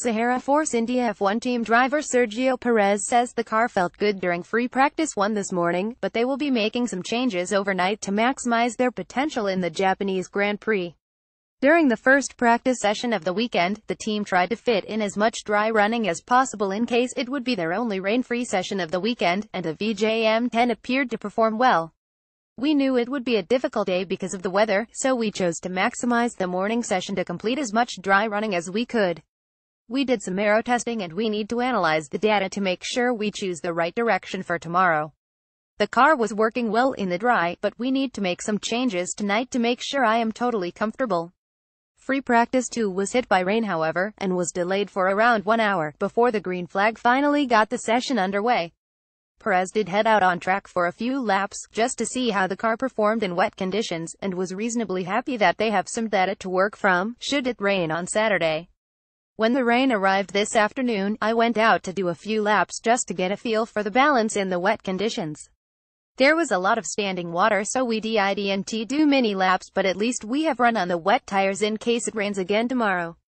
Sahara Force India F1 team driver Sergio Perez says the car felt good during free practice 1 this morning, but they will be making some changes overnight to maximize their potential in the Japanese Grand Prix. During the first practice session of the weekend, the team tried to fit in as much dry running as possible in case it would be their only rain-free session of the weekend, and the VJM-10 appeared to perform well. We knew it would be a difficult day because of the weather, so we chose to maximize the morning session to complete as much dry running as we could. We did some aero testing and we need to analyze the data to make sure we choose the right direction for tomorrow. The car was working well in the dry, but we need to make some changes tonight to make sure I am totally comfortable. Free practice 2 was hit by rain however, and was delayed for around 1 hour, before the green flag finally got the session underway. Perez did head out on track for a few laps, just to see how the car performed in wet conditions, and was reasonably happy that they have some data to work from, should it rain on Saturday. When the rain arrived this afternoon, I went out to do a few laps just to get a feel for the balance in the wet conditions. There was a lot of standing water so we didn't do many laps, but at least we have run on the wet tires in case it rains again tomorrow.